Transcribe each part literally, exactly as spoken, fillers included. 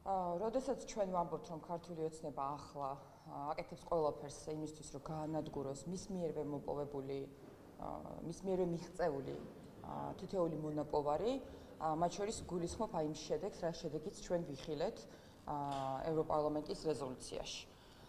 როდესაც ჩვენ ვამბობთ, რომ ქართული ოცნება ახლა აკეთებს ყველაფერს იმისთვის, რომ გაანადგუროს მის მიერვე მოპოვებული, მის მიერვე მიღწეული თითოეული მონაპოვარი, მათ შორის გულისხმობ აი იმ შედეგს, რა შედეგიც ჩვენ ვიხილეთ ევროპარლამენტის რეზოლუციაში.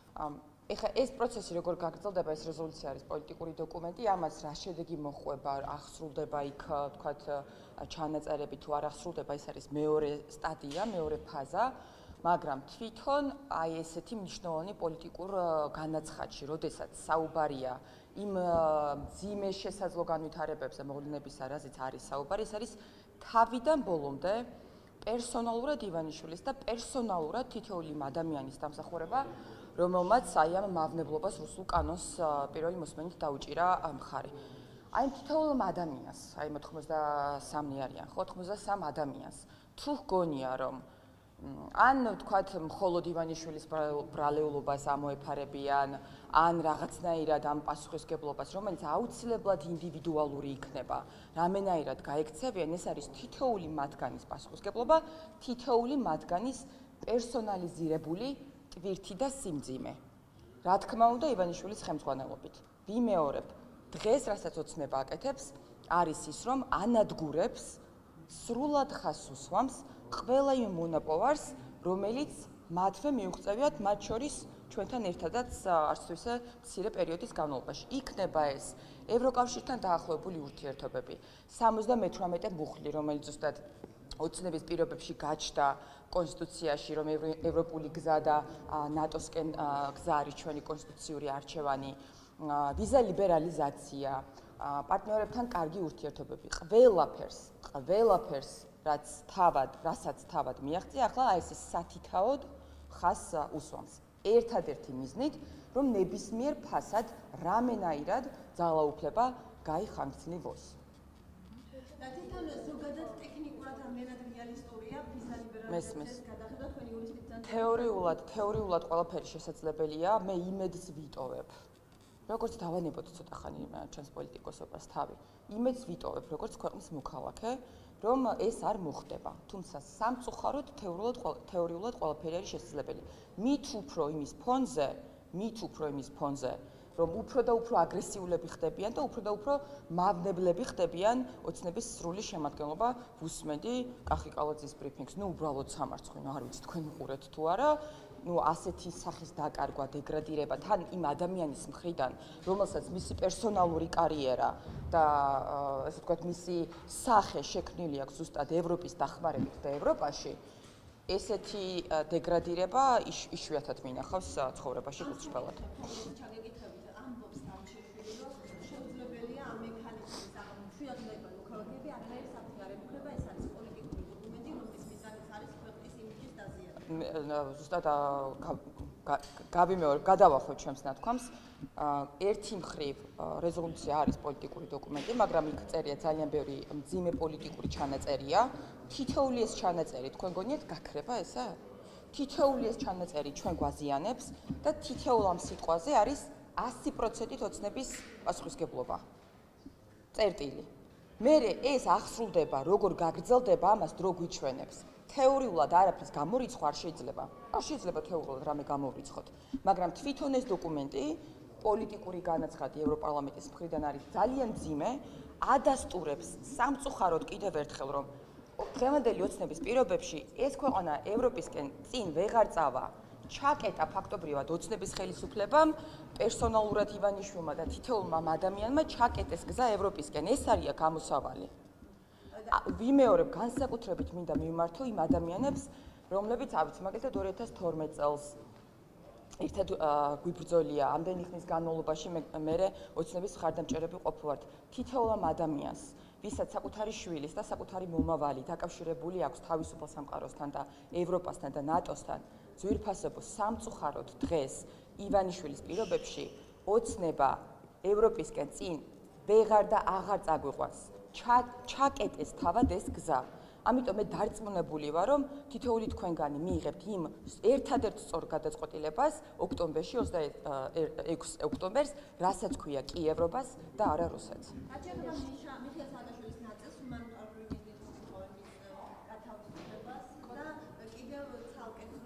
ეხლა ეს პროცესი როგორ გაგრძელდება, ეს რეზოლუცია არის პოლიტიკური დოკუმენტი, ამას რა შედეგი მოჰყვება, აღსრულდება იქ, თქვათ, ჩანაწერები თუ არ აღსრულდება, ეს არის მეორე სტადია, მეორე ფაზა, მაგრამ თვითონ აი ესეთი მნიშვნელოვანი პოლიტიკურ განაცხადში, როდესაც საუბარია იმ მძიმე შესაძლო განვითარებებზე მოვლენების არაზეც არის საუბარი, ეს არის თავიდან ბოლომდე პერსონალურად ივანიშვილის და პერსონალურად თითოეული ადამიანის დამსახურება, რომელმაც აი ამ მავნებლობას რუსულ კანონს პირველი მოსმენით დაუჭირა მხარი. აი თითოეულ ადამიანს, აი ოთხმოცდასამი არიან, ხო, ოთხმოცდასამ ადამიანს, თუ გონია რომ ან თქვათ მხოლოდ ივანიშვილის ბრალეულობას ამოეფარებიან, ან რაღაცნაირად ამ პასუხისგებლობას, რომელიც აუცილებლად ინდივიდუალური იქნება, რამენაირად გაექცევიან, ეს არის თითოეული მათგანის პასუხისგებლობა, თითოეული მათგანის პერსონალიზირებული ტვირთი და სიმძიმე. რა თქმა უნდა, ივანიშვილის ხელმძღვანელობით. ვიმეორებ, დღეს, რასაც ოცნება აკეთებს, არის ის, რომ ანადგურებს, სრულად ხაზს უსვამს ყველა იმ მონაპოვარს, რომელიც მათვე მიუღწევიათ, მათ შორის ჩვენთან ერთადაც არც თუ ისე მცირე პერიოდის განმავლობაში. იქნება ეს ევროკავშირთან დაახლოებული ურთიერთობები, სამოცდამეთვრამეტე მუხლი, რომელიც ზუსტად ოცნების პირობებში გაჩნდა კონსტიტუციაში, რომ ევროპული გზა და ნატოსკენ გზა არის ჩვენი კონსტიტუციური არჩევანი, ვიზა ლიბერალიზაცია, პარტნიორებთან კარგი ურთიერთობები, ყველაფერს, ყველაფერს, რაც თავად, რასაც თავად მიაღწია, ახლა აი ეს სათითაოდ ხაზს უსვამს. ერთადერთი მიზნით, რომ ნებისმიერ ფასად რამენაირად ძალაუფლება გაიხანგცნივოს. თვითონ ზოგადად ტექნიკურად რამდენად რეალისტურია ვიზა ლიბერალიზაციის გადახდა თქვენი იურისდიქცია? თეორიულად, თეორიულად ყველაფერი შესაძლებელია, მე იმედს ვიტოვებ. როგორც დავანებოთ ცოტა ხანი ჩვენს პოლიტიკოსობას თავი. იმედს ვიტოვებ, როგორც ქვეყნის მოქალაქე, რომ ეს არ მოხდება. თუმცა სამწუხაროდ თეორიულად თეორიულად ყველაფერი არის შესაძლებელი. მით უფრო იმის ფონზე, მით უფრო იმის ფონზე, რომ უფრო და უფრო აგრესიულები ხდებიან და უფრო და უფრო მავნებლები ხდებიან ოცნების სრული შემადგენლობა, ვუსმენდი კახი კალაძის ბრიფინგს, ნუ უბრალოდ სამარცხვინო, არ ვიცი თქვენ უყურეთ თუ არა, ნუ ასეთი სახის დაკარგვა, დეგრადირება თან იმ ადამიანის მხრიდან, რომელსაც მისი პერსონალური კარიერა და ესე ვთქვათ, მისი სახე შექმნილი აქვს ზუსტად ევროპის დახმარებით და ევროპაში, ესეთი დეგრადირება იშვიათად მინახავს ცხოვრებაში გულწრფელად. ზუსტად გავიმეორებ, გადავახვევ ჩემს ნათქვამს. ერთი მხრივ რეზოლუცია არის პოლიტიკური დოკუმენტი, მაგრამ იქ წერია ძალიან ბევრი მძიმე პოლიტიკური ჩანაწერია. თითოეული ეს ჩანაწერი თქვენ გონიათ გაქრება ესა? თითოეული ეს ჩანაწერი ჩვენ გვაზიანებს და თითოეულ ამ სიტყვაზე არის ასი პროცენტით ოცნების პასუხისგებლობა. წერტილი. მერე ეს აღსრულდება, როგორ გაგრძელდება, ამას დრო გვიჩვენებს. თეორიულად არაფრის გამორიცხვა არ შეიძლება. არ შეიძლება თეორიულად რამე გამორიცხოთ, მაგრამ თვითონ ეს დოკუმენტი პოლიტიკური განაცხადი ევროპარლამენტის მხრიდან არის ძალიან მძიმე, ადასტურებს სამწუხაროდ კიდევ ერთხელ, რომ დღევანდელი ოცნების პირობებში ეს ქვეყანა ევროპისკენ წინ ვეღარ წავა. ჩაკეტა ფაქტობრივად ოცნების ხელისუფლებამ, პერსონალურად ივანიშვილმა და თითოეულმა ადამიანმა ჩაკეტეს გზა ევროპისკენ. ეს არის გამოსავალი. ვიმეორებ, განსაკუთრებით მინდა მივმართო იმ ადამიანებს, რომლებიც ავიც მაგალითად ორი ათას თორმეტ წელს ერთად გვიბრძოლია, ამდენი ხნის განმავლობაში მე ოცნების მხარდამჭერები ყოფილვართ. თითოეულ ამ ადამიანს, ვისაც საკუთარი შვილის და საკუთარი მომავალი დაკავშირებული აქვს თავისუფალ სამყაროსთან და ევროპასთან და ნატოსთან, ძვირფასობო სამწუხაროდ დღეს ივანიშვილის პირობებში ოცნება ევროპისკენ წინ ვეღარ და აღარ წაგვიყვანს. ჩაკეტეს თავად ეს გზა. ამიტომ მე დარწმუნებული ვარ, რომ თითოეული თქვენგანი მიიღებთ იმ ერთადერთ სწორ გადაწყვეტილებას ოქტომბერში, ოცდაექვსი ოქტომბერს, რასაც ქვია კიევრობას და არა რუსეთს. კიდევ ცალკე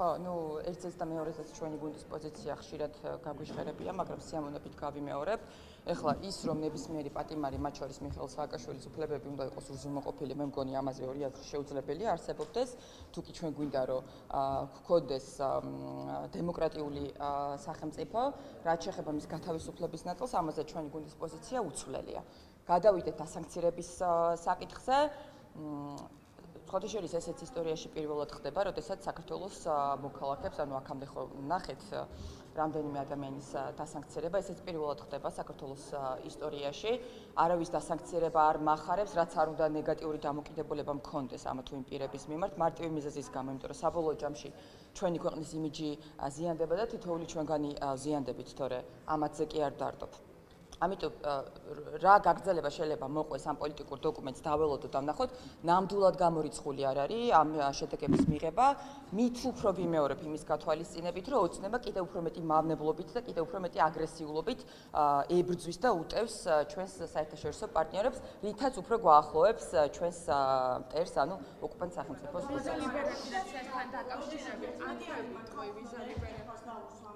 ხო, ნუ ერთზეც და მეორეზეც ჩვენი გუნდის პოზიცია ხშირად გაგვიშხერებია, მაგრამ სიამოვნებით გავიმეორებ. ეხლა ის რომ ნებისმიერი პატიმარი, მათ შორის მიხეილ სააკაშვილის უფლებები უნდა იყოს უზრუნველყოფილი, მე მგონი ამაზე ორი აზრი შეუძლებელია არსებობდეს. თუ კი ჩვენ გვინდა რომ გქონდეს დემოკრატიული სახელმწიფო, რაც შეეხება მის გათავისუფლების ნაწილს, ამაზე ჩვენი გუნდის პოზიცია უცვლელია. გადავიდეთ დასანქცირების საკითხზე. ხოთიშერის ესეც ისტორიაში პირველად ხდება, როდესაც საქართველოს მოქალაქეებს, ანუ აქამდე ხო ნახეთ რამდენიმე ადამიანის დასანქცირება, ესეც პირველად ხდება საქართველოს ისტორიაში. არავის დასანქცირება არ მახარებს, რაც არ უნდა ნეგატიური დამოკიდებულება მქონდეს ამა თუ იმ პირების მიმართ, მარტივი მიზეზის გამო, იმიტომ რომ საბოლოო ჯამში ჩვენი ქვეყნის იმიჯი ზიანდება და თითოეული ჩვენგანი ზიანდებით, თორე ამათზე კი არ დავდარდობ. ამიტომ რა გაგრძელება შეიძლება მოყვეს ამ პოლიტიკურ დოკუმენტს დაველოდოთ და ვნახოთ, ნამდვილად გამორიცხული არ არის ამ შედეგების მიღება, მით უფრო ვიმეორებ იმის გათვალისწინებით, რომ ოცნება კიდევ უფრო მეტი მავნებლობით და კიდევ უფრო მეტი აგრესიულობით ებრძვის და უტევს ჩვენს საერთაშორისო პარტნიორებს, რითაც უფრო გვაახლოვებს ჩვენს მტერს, ანუ ოკუპანტ სახელმწიფოს ლიბერალიზაციასთან დაკავშირებით ანტი მოთხოვი ვიზა ლიბერალიზებას დაუსვამ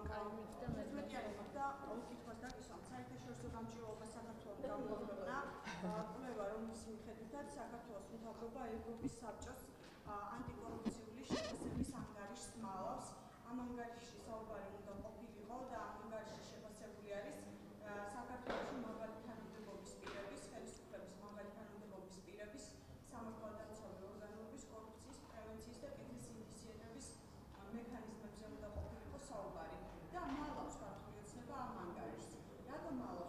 გამჭირვება საქართველოს გამოგონა კვლევა რომლის მიხედვითაც საქართველოს მთავრობა ევროპის საბჭოს ანტიკორუფციული შეფასების ანგარიშს მალავს. ამ ანგარიშში საუბარი უნდა ყოფილიყო და ამ ანგარიშში შეფასებული არის საქართველოში მაღალი თანამდებობის პირების, ხელისუფლების მაღალი თანამდებობის პირების, სამართალდამცავი ორგანოების კორუფციის პრევენციის და კეთილ ინიციატივების მექანიზმებზე უნდა ყოფილიყო საუბარი. და მალავს ქართული ოცნება ამ ანგარიშს. რატომ მალავს?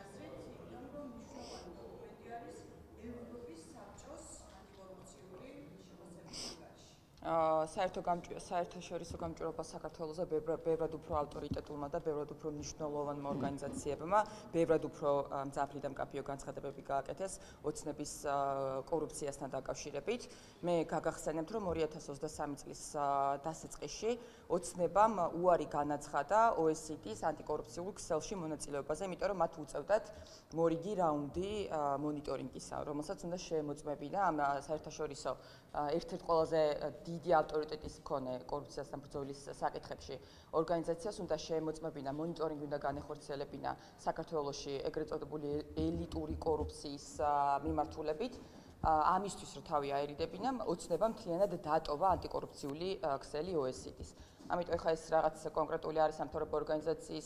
საერთო საერთაშორისო გამჭვირვალობა საქართველოზე ბევრად უფრო ავტორიტეტულმა და ბევრად უფრო მნიშვნელოვანმა ორგანიზაციებმა, ბევრად უფრო მძაფრი და მკაფიო განცხადებები გააკეთეს ოცნების კორუფციასთან დაკავშირებით. მე გაგახსენებთ, რომ ორი ათას ოცდასამი წლის დასაწყისში ოცნებამ უარი განაცხადა ო ეს ი დ-ის ანტიკორუფციულ ქსელში მონაწილეობაზე, იმიტომ რომ მათ უწევდათ მორიგი რაუნდი მონიტორინგისა, რომელსაც უნდა შეემოწმებინა ამ საერთაშორისო ერთ-ერთ ყველაზე დიდი ავტორიტეტის მქონე კორუფციასთან ბრძოლის საკითხებში ორგანიზაციას უნდა შეემოწმებინა, მონიტორინგი უნდა განეხორციელებინა საქართველოში ეგრეთ წოდებული ელიტური კორუფციის მიმართულებით. ამისთვის რომ თავი აერიდებინა, ოცნება მთლიანად დატოვა ანტიკორუფციული ქსელი ო ეს ი დ-ის. ამიტომ ეხლა ეს რაღაც კონკრეტული არის სამთავრობო ორგანიზაციის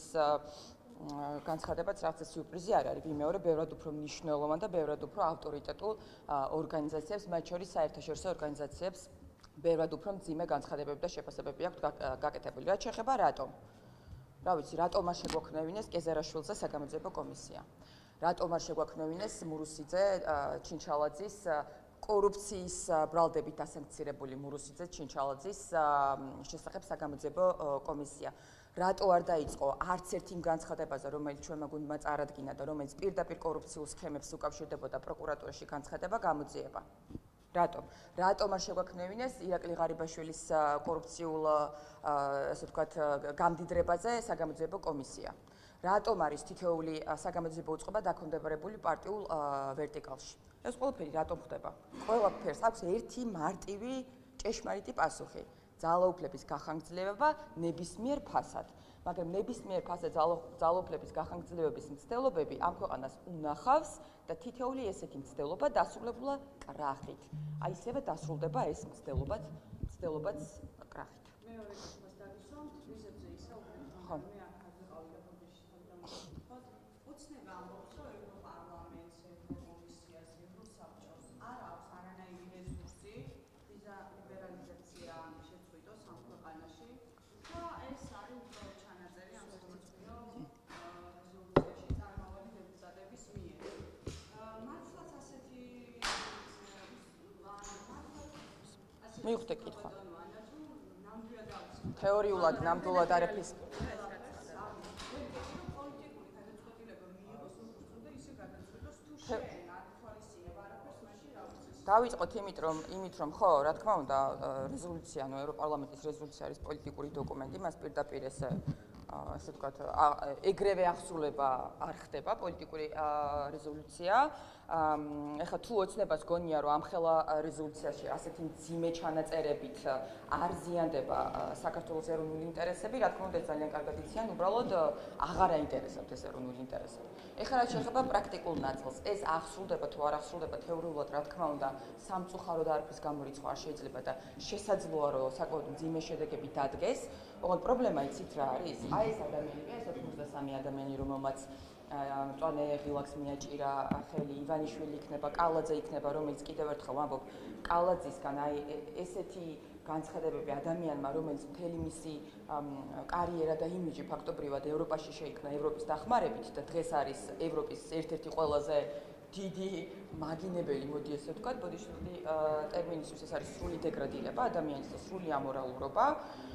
განცხადებაც რაღაც სიურპრიზი არ არის. ვიმეორებ, ბევრად უფრო მნიშვნელოვან და ბევრად უფრო ავტორიტეტულ ორგანიზაციებს, მათ შორის საერთაშორისო ორგანიზაციებს ბევრად უფრო მძიმე განცხადებები და შეფასებები აქვთ გაკეთებული. რაც შეეხება რატომ? რა ვიცი, რატომ არ შეგვაქნევინეს კეზერაშვილზე საგამოძიებო კომისია? რატომ არ შეგვაქნევინეს მურუსიძე ჩინჩალაძის კორუფციის ბრალდებით დასანქცირებული მურუსიძე ჩინჩალაძის შესახებ საგამოძიებო კომისია? რატო არ დაიწყო არც ერთ იმ განცხადებაზე, რომელიც ჩვენმა გუნდმა წარადგინა და რომელიც პირდაპირ კორუფციულ სქემებს უკავშირდებოდა პროკურატურაში განცხადება გამოძიება? რატომ? რატომ არ შეგვაქნევინეს ირაკლი ღარიბაშვილის კორუფციულ, ასე ვთქვათ, გამდიდრებაზე საგამოძიებო კომისია? რატომ არის თითოეული საგამოძიებო უწყება დაქვემდებარებული პარტიულ ვერტიკალში? ეს ყველაფერი რატომ ხდება? ყველაფერს აქვს ერთი მარტივი ჭეშმარიტი პასუხი. ძალაუფლების გახანგრძლივება ნებისმიერ ფასად. მაგრამ ნებისმიერ ფასად ძალაუფლების გახანგრძლივების მცდელობები ამ ქვეყანას უნახავს და თითოეული ესეთი მცდელობა დასრულებულა კრახით. აი ისევე დასრულდება ეს მცდელობაც, მცდელობაც კრახით. მეორე კითხვას დაგისვამთ, ვიზებზე ისაუბრეთ, ხო. მე აქ ვიყავი ბუდეში თამამად. ოცნება ამბობს, რომ ევროპარლამენტს, ევროკომისიას, ევროსაბჭოს არ აქვს არანაირი რესურსი ვიზა ლიბერალიზაცია შეწყვიტოს ამ ქვეყანაში. და ეს არის უბრალოდ ჩანაწერი ამ სამართლებრივ რეზოლუციაში წარმავალი დეპუტატების მიერ. მართლაც ასეთი მივხვდი კითხვა. თეორიულად ნამდვილად არაფრის დავიწყოთ იმით, რომ იმით, რომ ხო, რა თქმა უნდა, რეზოლუცია, ანუ ევროპარლამენტის რეზოლუცია არის პოლიტიკური დოკუმენტი, მას პირდაპირ ესე ასე ვთქვათ, ეგრევე აღსრულება არ ხდება პოლიტიკური რეზოლუცია. ეხლა თუ ოცნებას გონია, რომ ამხელა რეზოლუციაში ასეთი მძიმე ჩანაწერებით არ ზიანდება საქართველოს ეროვნული ინტერესები, რა თქმა უნდა, ეს ძალიან კარგად იციან, უბრალოდ აღარ აინტერესებთ ეს ეროვნული ინტერესები. ეხლა რაც შეეხება პრაქტიკულ ნაწილს, ეს აღსრულდება თუ არ აღსრულდება თეორიულად, რა თქმა უნდა, სამწუხაროდ არაფრის გამორიცხვა არ შეიძლება და შესაძლოა, რომ საკმაოდ მძიმე შედეგები დადგეს. ოღონდ პრობლემა იცით რა არის? აი ეს ადამიანები, ეს ოცდასამი ადამიანი, რომელმაც მწვანე ღილაკს მიაჭირა ხელი, ივანიშვილი იქნება, კალაძე იქნება, რომელიც კიდევ ერთხელ ვამბობ, კალაძისგან აი ესეთი განცხადებები ადამიანმა, რომელიც მთელი მისი კარიერა და იმიჯი ფაქტობრივად ევროპაში შეიქმნა ევროპის დახმარებით და დღეს არის ევროპის ერთ-ერთი ყველაზე დიდი მაგინებელი, მოდი ესე ვთქვათ, ბოდიშვილი ტერმინისთვის ეს არის სრული დეგრადირება ადამიანის და სრული ამორალურობა.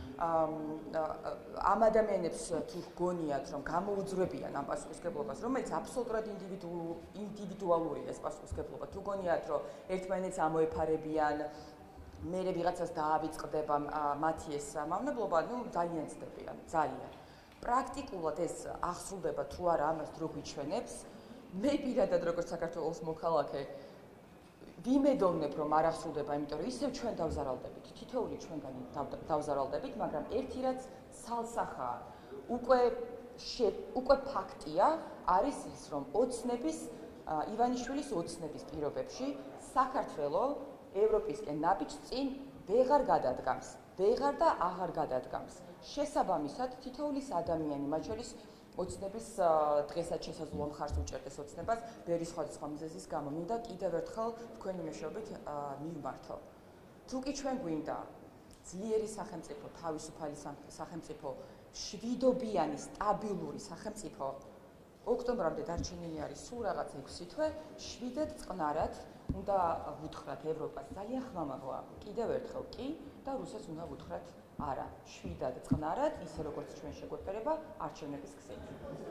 ამ ადამიანებს თუ გონიათ, რომ გამოუძვრებიან ამ პასუხისმგებლობას, რომელიც აბსოლუტურად ინდივიდუალური ეს პასუხისმგებლობა, თუ გონიათ, რომ ერთმანეთს ამოეფარებიან, მერე ვიღაცას დაავიწყდება მათი ეს მავნებლობა, ნუ ძალიან ცდებიან, ძალიან. პრაქტიკულად ეს აღსრულდება თუ არა, ამას დრო გვიჩვენებს. მე პირადად როგორც საქართველოს მოქალაქე ვიმედოვნებ, რომ არ აღსრულდება, იმიტომ რომ ისევ ჩვენ დავზარალდებით, თითოეული ჩვენგანი დავზარალდებით, მაგრამ ერთი რაც სალსახაა, უკვე უკვე ფაქტია, არის ის, რომ ოცნების ივანიშვილის ოცნების პირობებში საქართველოს ევროპისკენ ნაბიჯს წინ ვეღარ გადადგამს, ვეღარ და აღარ გადადგამს. შესაბამისად, თითოეულის ადამიანი, მათ შორის ოცნების დღესაც შესაძლოა მხარს უჭერდეს ოცნებას, ბევრი სხვადასხვა მიზეზის გამო. მინდა კიდევ ერთხელ თქვენი მეშვეობით მივმართო. თუ კი ჩვენ გვინდა ძლიერი სახელმწიფო, თავისუფალი სახელმწიფო, მშვიდობიანი, სტაბილური სახელმწიფო, ოქტომბრამდე დარჩენილი არის სულ რაღაც ექვსი თვე, შვიდად წყნარად უნდა ვუთხრათ ევროპას, ძალიან ხმამაღლა, კიდევ ერთხელ კი და რუსეთს უნდა ვუთხრათ არა, შვიდად წყნარად, ისე როგორც ჩვენ შეგვეფერება არჩევნების გზით.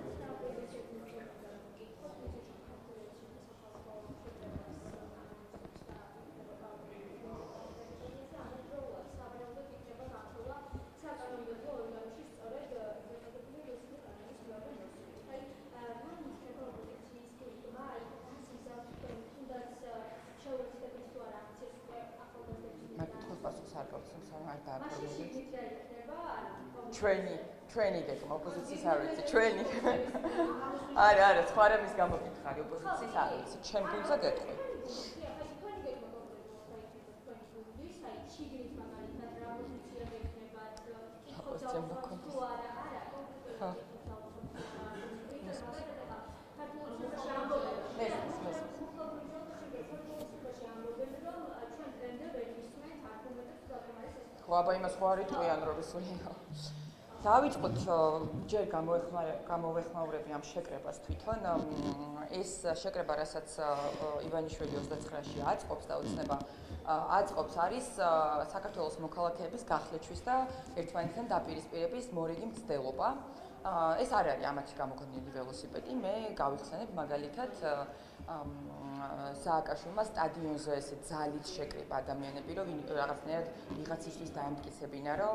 ჩვენი ჩვენი გეკმა ოპოზიციის არ ვიცი ჩვენი არა არა სხვა რამის გამოგითხარი ოპოზიციის არ ვიცი ჩემ გულზე გეტყვი აბა იმას ხო არ იტყვიან რომ ისულინო დავიწყოთ ჯერ გამოვეხმაურები ამ შეკრებას თვითონ ეს შეკრება რასაც ივანიშვილი ოცდაცხრაში აწყობს და ოცნება აწყობს არის საქართველოს მოქალაქეების გახლეჩვის და ერთმანეთთან დაპირისპირების მორიგი მცდელობა ეს არ არის ამათი გამოგონილი ველოსიპედი მე გავიხსენებ მაგალითად სააკაშვილმა სტადიონზე ესე ძალით შეკრება ადამიანები რომ რაღაცნაირად ვიღაცისთვის დაემტკიცებინა რომ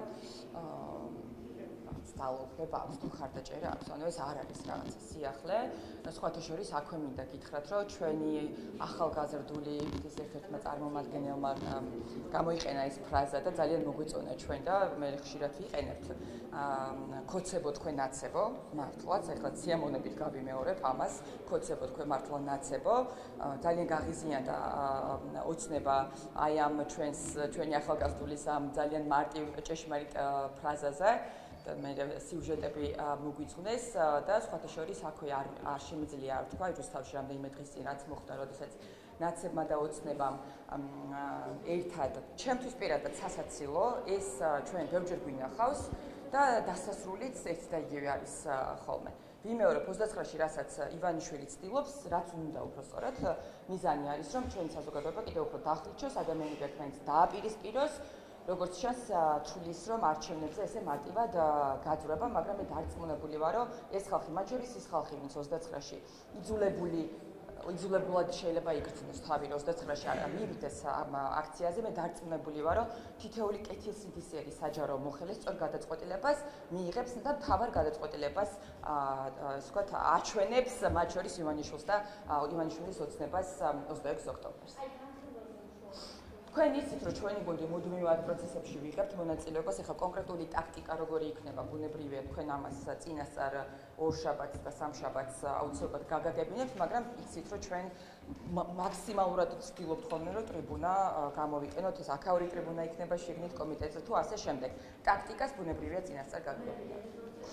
ძალოება აქვს თუ ხარდაჭერა აქვს ანუ ეს არ არის რაღაცა სიახლე სხვათა შორის აქვე მინდა გითხრათ რომ ჩვენი ახალგაზრდული ის ერთ-ერთმა წარმომადგენელმა გამოიყენა ეს ფრაზა და ძალიან მოგვიწონა ჩვენ და მე ხშირად ვიყენებთ კოცებო თქვენ ნაცებო მართლაც ეხლა სიამოვნებით გავიმეორებ ამას კოცებო თქვენ მართლა ნაცებო ძალიან გაღიზიანდა ოცნება აი ამ ჩვენს ჩვენი ახალგაზრდულის ამ ძალიან მარტივ ჭეშმარიტ ფრაზაზე და მე სიუჟეტები მოგვიწვნეს და სხვათა შორის აქვე არ არ შემიძლია არ თქვა რუსთავში რამდენიმე დღის წინ რაც მოხდა როდესაც ნაცებმა და ოცნებამ ერთად ჩემთვის პირადად სასაცილო ეს ჩვენ ბევრჯერ გვინახავს და დასასრულიც ერთ და იგივე არის ხოლმე ვიმეორებ ოცდაცხრაში რასაც ივანიშვილი ცდილობს რაც უნდა უბრალოდ მიზანი არის რომ ჩვენი საზოგადოება კიდევ უფრო დახლიჩოს ადამიანები ერთმანეთს დააპირისპიროს როგორც ჩანს თulis რომ არჩევნებზე ესე მარტივად გაძვრება, მაგრამ მე დარწმუნებული ვარ, რომ ეს ხალხი, მათ შორის ის ხალხი, ვინც ოცდაცხრაში იძულებული იძულებულად შეიძლება იგრძნოს თავი ოცდათვრამეტში არ მივიდეს ამ აქციაზე. მე დარწმუნებული ვარ, რომ თითოეული კეთილსინდისიერი საჯარო მოხელე სწორ გადაწყვეტილებას მიიღებს და მთავარ გადაწყვეტილებას ასე ვთქვათ აჩვენებს მათ შორის ივანიშვილს და ივანიშვილის ოცნებას ოცდაექვსი ოქტომბერს. თქვენ იცით, რომ ჩვენი გუნდი მუდმივად პროცესებში ვიღებთ მონაწილეობას, ეხლა კონკრეტული ტაქტიკა როგორი იქნება, ბუნებრივია თქვენ ამას წინასწარ ორ შაბათს და სამ შაბათს აუცილებლად გაგაგებინებთ, მაგრამ იცით, რომ ჩვენ მაქსიმალურად ვცდილობთ ხოლმე, რომ ტრიბუნა გამოვიყენოთ, ეს აქაური ტრიბუნა იქნება შიგნით კომიტეტზე თუ ასე შემდეგ. ტაქტიკას ბუნებრივია წინასწარ გაგაგებინებთ.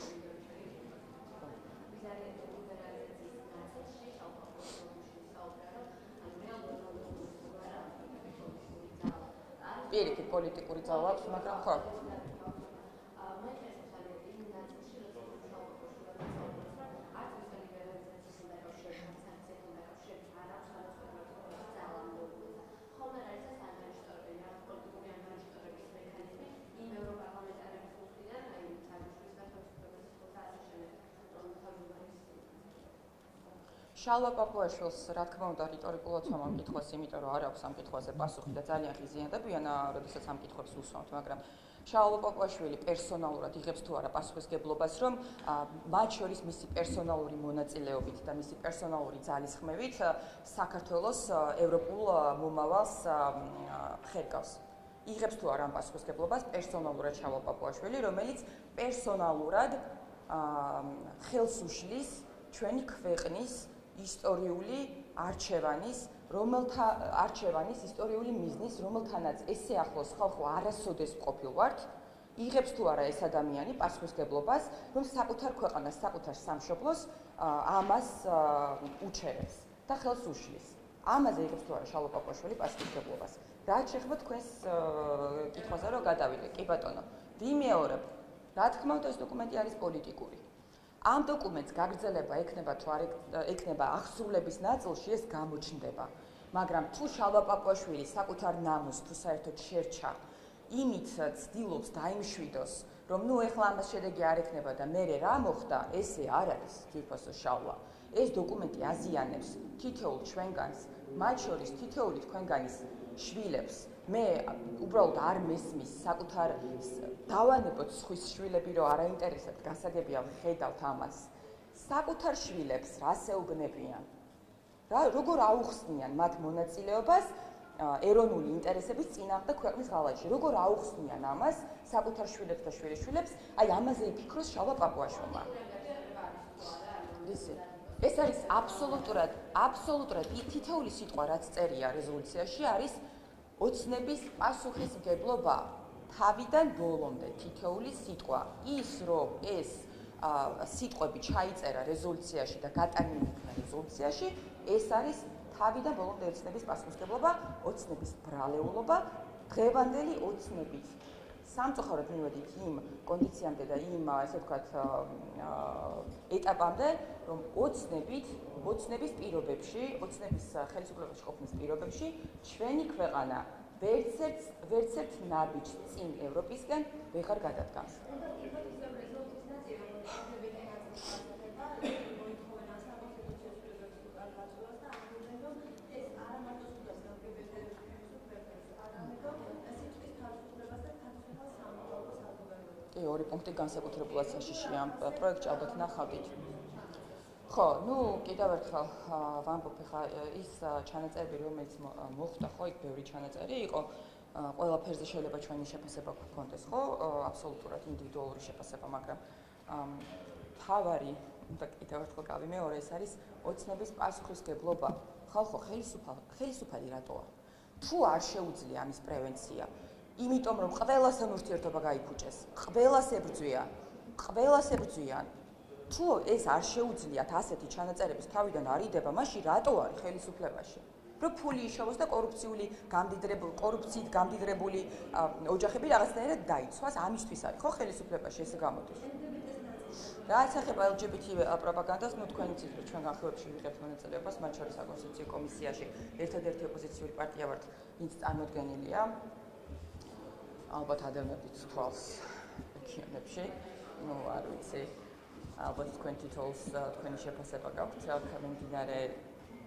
პირიქით პოლიტიკური ძალა აქვს, მაგრამ ხო. შალვა პაპუაშვილს, რა თქმა უნდა, რიტორიკულად ამ კითხვას, იმიტომ რომ არ აქვს ამ კითხვაზე პასუხი და ძალიან ხიზიანდებიან, როდესაც ამ კითხვებს უსვამთ, მაგრამ შალვა პაპუაშვილი პერსონალურად იღებს თუ არა პასუხისგებლობას, რომ მათ შორის მისი პერსონალური მონაწილეობით და მისი პერსონალური ძალისხმევით საქართველოს ევროპულ მომავალს ხერგავს. იღებს თუ არა ამ პასუხისგებლობას პერსონალურად შალვა პაპუაშვილი, რომელიც პერსონალურად ხელს უშლის ჩვენი ქვეყნის ისტორიული არჩევანის, რომელთა არჩევანის ისტორიული მიზნის, რომელთანაც ესე ახლოს ხალხო არასოდეს ყოფილვართ, იღებს თუ არა ეს ადამიანი პასუხისგებლობას, რომ საკუთარ ქვეყანას, საკუთარ სამშობლოს ამას უჩერებს და ხელს უშლის. ამაზე იღებს თუ არა შალვა პაპუაშვილი პასუხისგებლობას. რაც შეეხება თქვენს კითხვაზე რომ გადავიდე, კი ბატონო, ვიმეორებ, რა თქმა უნდა ეს დოკუმენტი არის პოლიტიკური. ამ დოკუმენტს გაგრძელება ექნება თუ არ ექნება აღსრულების ნაწილში ეს გამოჩნდება. მაგრამ თუ შალვა პაპუაშვილი საკუთარ ნამუსს თუ საერთოდ შერჩა, იმით ცდილობს დაიმშვიდოს, რომ ნუ ეხლა ამას შედეგი არ ექნება და მერე რა მოხდა, ესე არ არის, თვითონ შალვა. ეს დოკუმენტი აზიანებს თითოეულ ჩვენგანს, მათ შორის თითოეული თქვენგანის შვილებს. მე უბრალოდ არ მესმის საკუთარ დავანებოთ სხვის შვილები რომ არაინტერესებთ გასაგებია ხედავთ ამას საკუთარ შვილებს რას ეუბნებიან რა როგორ აუხსნიან მათ მონაწილეობას ეროვნული ინტერესების წინააღმდეგ ქვეყნის ღალატში როგორ აუხსნიან ამას საკუთარ შვილებს და შვილიშვილებს აი ამაზე იფიქროს შალვა პაპუაშვილმა ისე ეს არის აბსოლუტურად აბსოლუტურად თითოეული სიტყვა რაც წერია რეზოლუციაში არის ოცნების პასუხისმგებლობა თავიდან ბოლომდე თითოეული სიტყვა ის რომ ეს სიტყვები ჩაიწერა რეზოლუციაში და გატანილი იქნა რეზოლუციაში ეს არის თავიდან ბოლომდე ოცნების პასუხისმგებლობა ოცნების ბრალეულობა დღევანდელი ოცნების სამწუხაროდ მივედით იმ კონდიციამდე და იმ ასე ვთქვათ ეტაპამდე რომ ოცნებით ოცნების პირობებში ოცნების ხელისუფლებაში ყოფნის პირობებში ჩვენი ქვეყანა ვერცერთ ვერცერთ ნაბიჯს წინ ევროპისგან ვეღარ გადადგამს ორი პუნქტი განსაკუთრებულად საშიშია ამ პროექტში ალბათ ნახავთ. ხო, ну, კიდევ ერთხელ ვამბობ, ხა ის ჩანაწერები, რომელიც მოხდა, ხო, იქ ბევრი ჩანაწერი იყო, ყველაფერზე შეიძლება ჩვენი შეფასება გქონდეს, ხო, აბსოლუტურად ინდივიდუალური შეფასება, მაგრამ თავარი და კიდევ ერთხელ გავიმეორე, ეს არის ოცნების პასუხისმგებლობა. ხალხო, ხელისუფალი, ხელისუფალი რატოა? თუ არ შეუძლია ამის პრევენცია, იმიტომ რომ ყველასთან ურთიერთობა გაიფუჭეს, ყველას ებრძვიან, ყველას ებრძვიან. თუ ეს არ შეუძლიათ ასეთი ჩანაწერების თავიდან არ იდება, მაშინ რატო არის ხელისუფლებაში? რომ ფული იშოვოს და კორუფციული გამდიდრებული, კორუფციით გამდიდრებული ოჯახები რაღაცნაირად დაიცვას, ამისთვის არის ხო ხელისუფლებაში ესე გამოდის. რაც ეხება ელ ჯი ბი თი პროპაგანდას, ну თქვენ იცით რომ ჩვენ განხილვებში ვიღებთ მონაწილეობას, მათ შორის საკონსტიტუციო კომისიაში ერთადერთი ოპოზიციური პარტია ვართ, ვინც წარმოდგენილია. ალბათ ადევნებდით თვალს ეკიანებში, ну არ ვიცი. ალბათ თქვენ თითოეულს თქვენი შეფასება გაქვთ, აქ მიმდინარე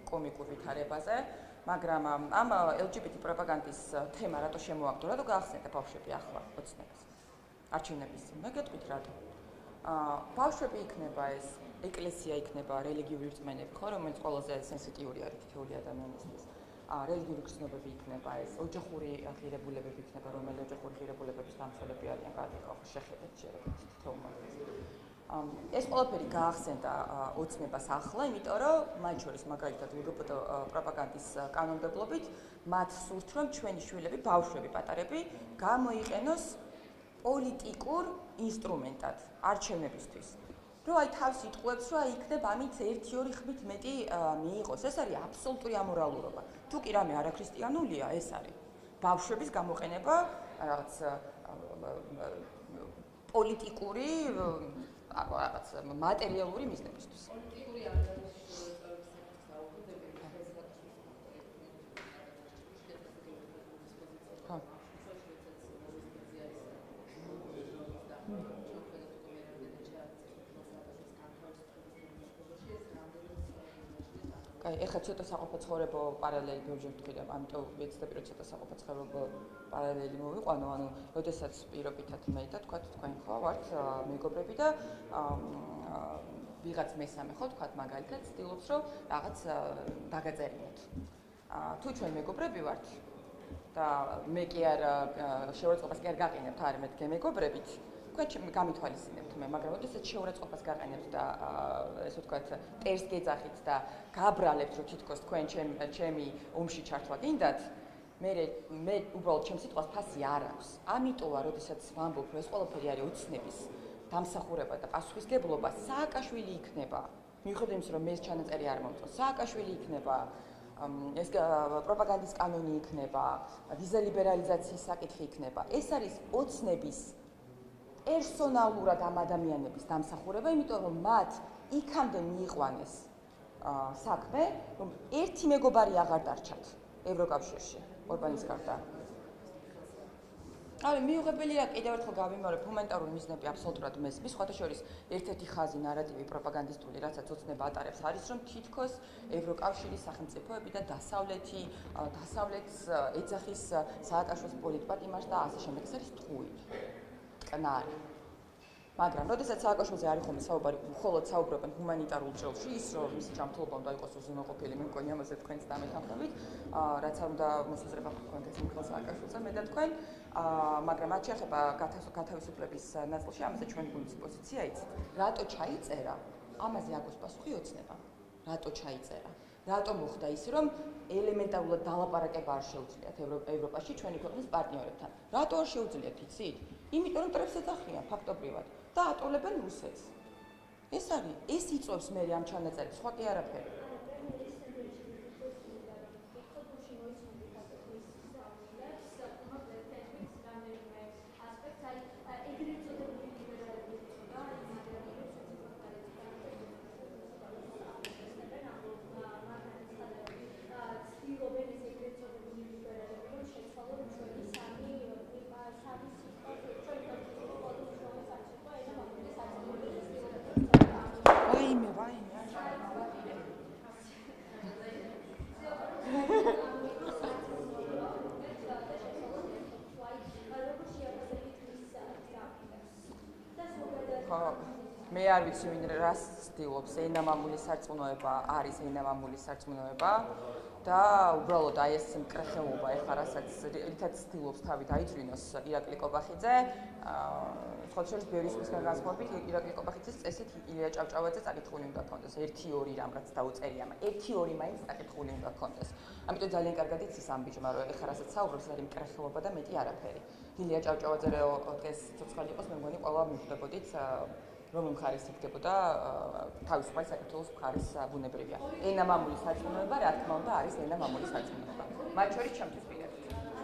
კომიკურ ვითარებაზე, მაგრამ ამ ელ ჯი ბი ტი პროპაგანდის თემა რატო შემოაგდო, რატო გაახსენდა ბავშვები ახლა ოცნებას? არჩევნების წინ, მე გეტყვით რატო. აა ბავშვები იქნება ეს, ეკლესია იქნება, რელიგიური რწმენები, ხო, რომელიც ყველაზე სენსიტიური არის თითოეული ადამიანისთვის. აა რელიგიური გრძნობები იქნება ეს, ოჯახური ღირებულებები იქნება, რომელი ოჯახური ღირებულებების დამცველები არიან, გადაიხო შეხედეთ შეიძლება თითოეულმა. ეს ყველაფერი გაახსენდა ოცნებას ახლა, იმიტომ რომ მათ შორის მაგალითად ელ ჯი ბი ტი პროპაგანდის კანონმდებლობით მათ სურთ, რომ ჩვენი შვილები, ბავშვები, პატარები გამოიყენოს პოლიტიკურ ინსტრუმენტად არჩევნებისთვის. რომ აი თავს იტყუებს, რომ აი იქნება ამით ერთი ორი ხმით მეტი მიიღოს. ეს არის აბსოლუტური ამორალურობა. თუ კი რამე არაქრისტიანულია, ეს არის ბავშვების გამოყენება რაღაც პოლიტიკური რაღაც მატერიალური მიზნებისთვის. პოლიტიკური აი, ეხლა ცოტა საყოფაცხოვრებო პარალელი ბევრჯერ ვთქვი, ამიტომ ვეცდები რომ ცოტა საყოფაცხოვრებო პარალელი მოვიყვანო, ანუ როდესაც პირობითად მე და თქვა თქვენ ხო ვართ მეგობრები და ვიღაც მესამე ხო თქვა მაგალითად ცდილობს რომ რაღაც დაგაწერინოთ. თუ ჩვენ მეგობრები ვართ და მე კი არ შეურაცხყოფას კი არ გაყინებთ, არის მე თქვენ მეგობრებით, თქვენ გამithვალისწინებთ მე, მაგრამ როდესაც შეურაცხყოფას გაყენებთ და ესე ვთქვათ, ტერს გეძახით და გაბრალებთ, რომ თითქოს თქვენ ჩემი ომში ჩართვა გინდათ, მე მე უბრალოდ ჩემს სიტყვას ფასი არ აქვს. ამიტომა, როდესაც ვამბობ, რომ ეს ყველაფერი არის ოცნების დამსახურება და პასუხისგებლობა, სააკაშვილი იქნება. მიუხედავად იმისა, რომ მე ეს ჩანაწერი არ მომწონს, სააკაშვილი იქნება. ეს პროპაგანდის კანონი იქნება, ვიზა ლიბერალიზაციის საკითხი იქნება. ეს არის ოცნების პერსონალურად ამ ადამიანების დამსახურება, იმიტომ რომ მათ იქამდე მიიყვანეს საქმე, რომ ერთი მეგობარი აღარ დარჩათ ევროკავშირში, ორბანის გარდა. აი, მიუღებელი რა, კიდევ ერთხელ გავიმეორებ, ჰუმანიტარული მიზნები აბსოლუტურად მესმის, სხვათა შორის ერთ-ერთი ხაზი ნარატივი პროპაგანდისტული, რასაც ოცნება ატარებს, არის რომ თითქოს ევროკავშირის სახელმწიფოები და დასავლეთი, დასავლეთს ეძახის სააკაშვილის პოლიტპატიმარს და ასე შემდეგ. ეს არის ტყუილი. კნარი. მაგრამ, როდესაც სააკაშვილზე არის ხოლმე საუბარი, მხოლოდ საუბრობენ ჰუმანიტარულ ჭრილში, ის რომ მისი ჯანმრთელობა უნდა იყოს უზრუნველყოფილი, მე მგონი ამაზე თქვენც დამეთანხმებით, რაც არ უნდა მოსაზრება გქონდეს მიხეილ სააკაშვილზე, მე და თქვენ, მაგრამ რაც შეეხება გათავისუფლების ნაწილში, ამაზე ჩვენ გვინდის პოზიცია იცით. რატო ჩაიწერა? ამაზე აქვს პასუხი ოცნება. რატო ჩაიწერა? რატო მოხდა ის, რომ ელემენტარულად დალაპარაკება არ შეუძლიათ ევროპაში ჩვენი ქვეყნის პარტნიორებთან? რატო არ შეუძლიათ, იცით? იმიტომ რომ ტრებს ეძახიან ფაქტობრივად და ატოლებენ რუსეთს. ეს არის, ეს იწვევს მე ამ ჩანაწერებს, სხვა კი არაფერი. მე არ ვიცი ვინ რას ცდილობს, ენა მამულის სარწმუნოება არის ენა მამულის სარწმუნოება და უბრალოდ აი ეს მკრეხელობა ეხლა რასაც რითაც ცდილობს თავი დაიძვინოს ირაკლი კობახიძე, სხვა შორის ბევრი სხვისგან განსხვავებით ირაკლი კობახიძეს წესით ილია ჭავჭავაძე წაკითხული უნდა ქონდეს, ერთი ორი რამ რაც დაუწერია, ერთი ორი მაინც წაკითხული უნდა ქონდეს. ამიტომ ძალიან კარგად იცის ამ ბიჭმა, რომ ეხლა რასაც საუბრობს, არის მკრეხელობა და მეტი არაფერი. ილია ჭავჭავაძე დღეს ცოცხალი იყოს, მე მგონი ყველა მიხვდებოდით რომ მხარის იქდებოდა თავისუფალი საქართველოს მხარის ბუნებრივია. ენა მამულის სარწმუნოება, რა თქმა უნდა, არის ენა მამულის სარწმუნოება. მათ შორის ჩემთვის პირადად.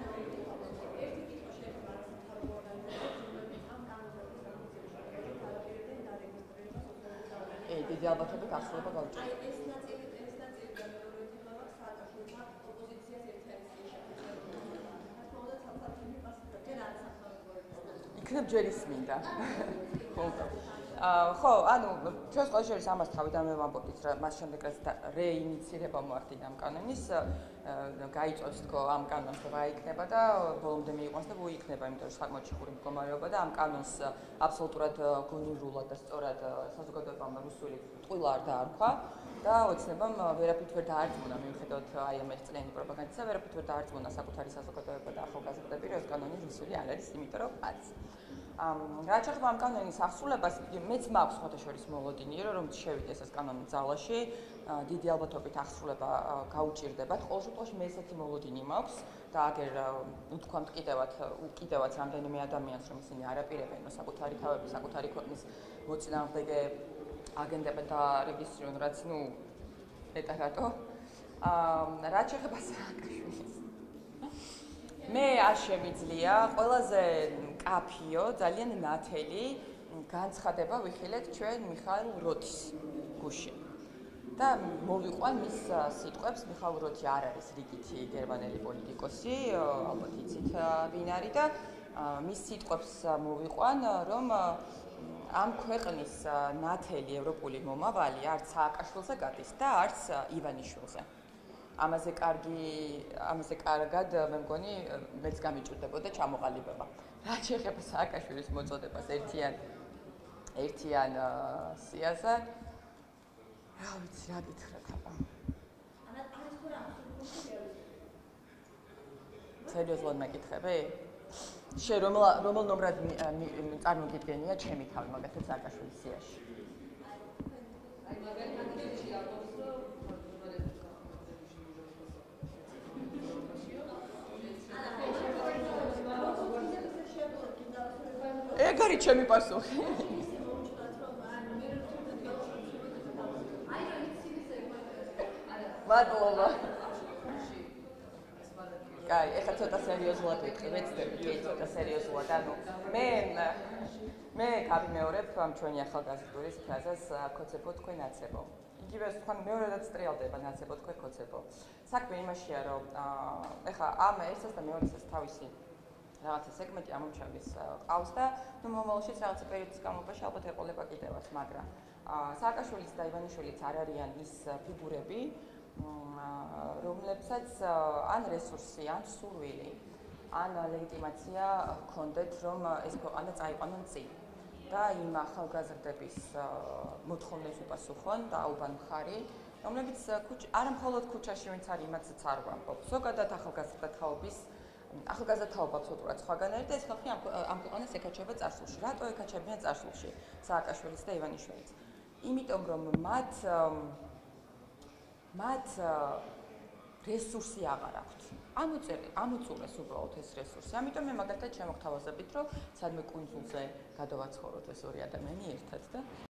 ე, დიდი ალბათობით ახსოვება გავუჭირდა. აი, ეს ნაწილი, ეს ნაწილი გამეორე თემა აქვს სააკაშვილმა ოპოზიციას ერთიანის შეშფოთებაში. იქნებ ჯერ ის მინდა. ხო. ხო, ანუ ჩვენს ყოველ შორის ამას თავიდანვე ვამბობთ, რომ მას შემდეგ რაც რეინიცირება მოახდინა ამ კანონის, გაიწვევს თქო ამ კანონს რა იქნება და ბოლომდე მიიყვანს და უიქნება, იმიტომ რომ საკმაოდ ჩიხური მდგომარეობა და ამ კანონს აბსოლუტურად გონივრულად და სწორად საზოგადოებამ რუსული ტყუილა არ დაარქვა და ოცნებამ ვერაფრით ვერ დაარწმუნა მიუხედავად აი ამ ერთწლიანი პროპაგანდისა, ვერაფრით ვერ დაარწმუნა საკუთარი საზოგადოება და ახალგაზრდები, რომ ეს კანონი რუსული არ არის, იმიტომ რომ არც. რაც შეეხება ამ კანონის აღსრულებას, მეც მაქვს ხოთაშორის მოლოდინი, რომ შევიდეს ეს კანონი ძალაში, დიდი ალბათობით აღსრულება გაუჭირდებათ. ყოველ შემთხვევაში მე ესეთი მოლოდინი მაქვს და აგერ უთქვამთ კიდევაც კიდევაც რამდენიმე ადამიანს, რომ ისინი არაპირებენ საკუთარი თავები, საკუთარი ქვეყნის მოწინააღმდეგე აგენტები და რეგისტრირონ, რაც ნუ ნეტა რატო. რაც შეეხება სააკაშვილის მე არ შემიძლია ყველაზე კაფიო, ძალიან ნათელი განცხადება ვიხილეთ ჩვენ მიხაილ როთის გუშინ. და მოვიყვან მის სიტყვებს, მიხაილ როთი არ არის რიგითი გერმანელი პოლიტიკოსი, ალბათ იცით ვინ არის და მის სიტყვებს მოვიყვან, რომ ამ ქვეყნის ნათელი ევროპული მომავალი არც სააკაშვილზე გადის და არც ივანიშვილზე. ამაზე კარგი, ამაზე კარგად მე მგონი მეც გამიჭირდებოდა ჩამოყალიბება. რაც შეეხება სააკაშვილის მოწოდებას ერთიან ერთიან სიაზე, რა ვიცი, რა გითხრათ აბა. სერიოზულად მეკითხები? შე რომელ რომელ ნომრად წარმოგიდგენია ჩემი თავი მაგათაც სააკაშვილის სიაში? ეგ არის ჩემი პასუხი. მადლობა. კაი, ეხლა ცოტა სერიოზულად ვიტყვი, ვეცდები, კი, ცოტა სერიოზულად. ანუ მე მე გავიმეორებ ამ ჩვენი ახალგაზრდულის ფრაზას კოცებო თქვენ აცებო. იგივე თქვენ მეორედაც ტრიალდება ნაცებო თქვენ კოცებო. საქმე იმაშია, რომ ეხლა ამ ერთსაც და მეორესაც თავისი რაღაცა სეგმენტი ამომჩევლის ყავს და ნუ მომავალშიც რაღაცა პერიოდის განმავლობაში ალბათ ეყოლება კიდევაც, მაგრამ სააკაშვილიც და ივანიშვილიც არ არიან ის ფიგურები, რომლებსაც ან რესურსი, ან სურვილი, ან ლეგიტიმაცია ჰქონდეთ, რომ ეს ქვეყანა წაიყვანონ წინ და იმ ახალგაზრდების მოთხოვნებს უპასუხონ და აუბან მხარი, რომლებიც არა მხოლოდ ქუჩაში ვინც არის, იმათაც არ ვამბობ. ზოგადად ახალგაზრდა თაობის ახალგაზრდა თაობა აბსოლუტურად სხვაგან არის და ეს ხალხი ამ ქვეყანას ეკაჩება წარსულში. რატო ეკაჩებიან წარსულში სააკაშვილიც და ივანიშვილიც? იმიტომ რომ მათ მათ რესურსი აღარ აქვთ. ამოწურეს უბრალოდ ეს რესურსი. ამიტომ მე მაგალითად შემოგთავაზებით, რომ სადმე კუნძულზე გადავაცხოვროთ ეს ორი ადამიანი ერთად და